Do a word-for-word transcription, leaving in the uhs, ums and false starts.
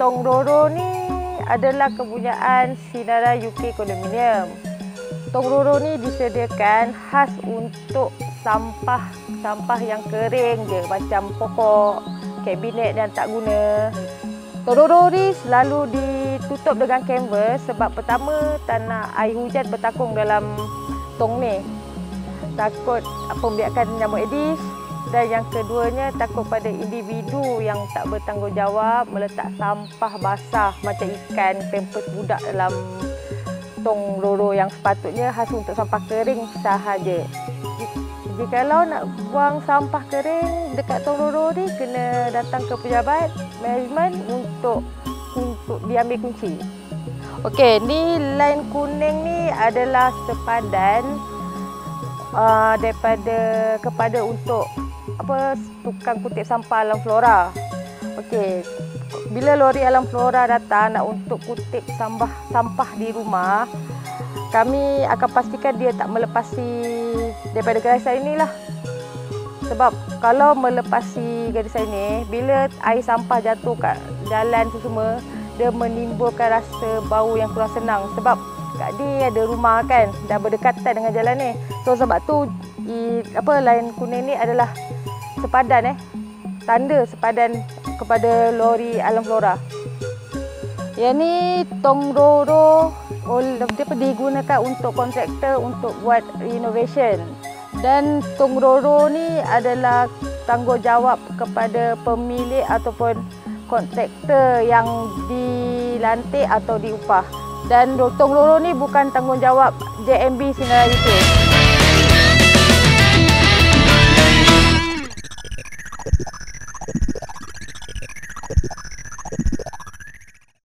Tong Roro ni adalah kepunyaan Sinara U K Condominium. Tong Roro ni disediakan khas untuk sampah sampah yang kering je, macam pokok, kabinet yang tak guna. Tong Roro ni selalu ditutup dengan kanvas sebab pertama tak nak air hujan bertakung dalam tong ni. Takut pembiakan nyamuk Aedes, dan yang keduanya takut pada individu yang tak bertanggungjawab meletak sampah basah macam ikan, pampers budak dalam tong Roro yang sepatutnya khas untuk sampah kering sahaja. Jikalau nak buang sampah kering dekat tong Roro ni, kena datang ke pejabat management untuk untuk diambil kunci. Okey, ni line kuning ni adalah sepadan uh, daripada kepada untuk apa tukang kutip sampah alam flora. Okey, bila lori alam flora datang nak untuk kutip sampah sampah di rumah, kami akan pastikan dia tak melepasi daripada garisan inilah. Sebab kalau melepasi garisan ini, bila air sampah jatuh kat jalan tu semua, dia menimbulkan rasa bau yang kurang senang. Sebab kat dia ada rumah kan, dah berdekatan dengan jalan ni. So sebab tu i, apa line kuning ni adalah sepadan eh tanda sepadan kepada lori alam flora. Yang ni Tong Roro dia digunakan untuk kontraktor untuk buat renovation, dan Tong Roro ni adalah tanggungjawab kepada pemilik ataupun kontraktor yang dilantik atau diupah. Dan Tong Roro ni bukan tanggungjawab J M B Sinara U K.